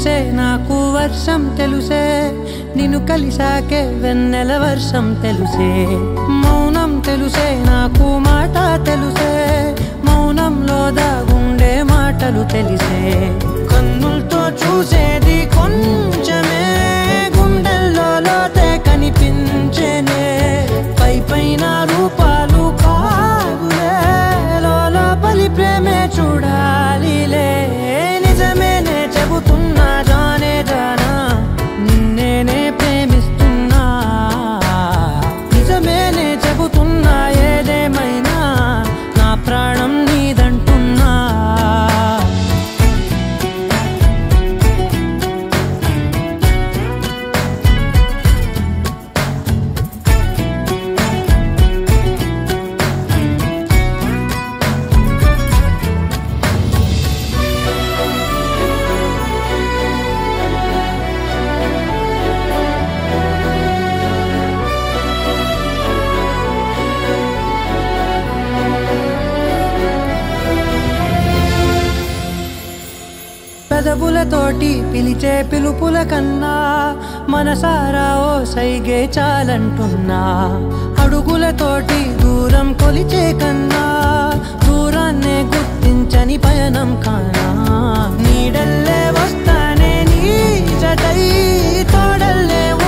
తెలుసే నాకు వర్షం తెలుసే నిన్ను కలిసాకే వెన్నెల వర్షం తెలుసే మౌనం తెలుసే నాకు మాట తెలుసే మౌనంలో దాగుండే మాటలు తెలిసే కన్నులతో చూసేది కొంచెమే గుండెల్లో లోతే కనిపించేనే పై పైన రూపాలు కాదులే లోపలి ప్రేమే చూడాలిలే నిజమేనే చెబుతున్నా జానే జానా నిన్నేనే ప్రేమిస్తున్నా నిజమేనే చెబుతున్నా ఏదేమైనా నా ప్రాణం నీదంటున్నా పెదవులతోటి పిలిచే పిలుపుల కన్నా మనసారా ఓ సైగే చాలంటున్నా అడుగులతోటి దూరం కొలిచే కన్నా దూరాన్నే గుర్తించని పయనం కానా నీడల్లే వస్తానే నీ జతై తోడల్లే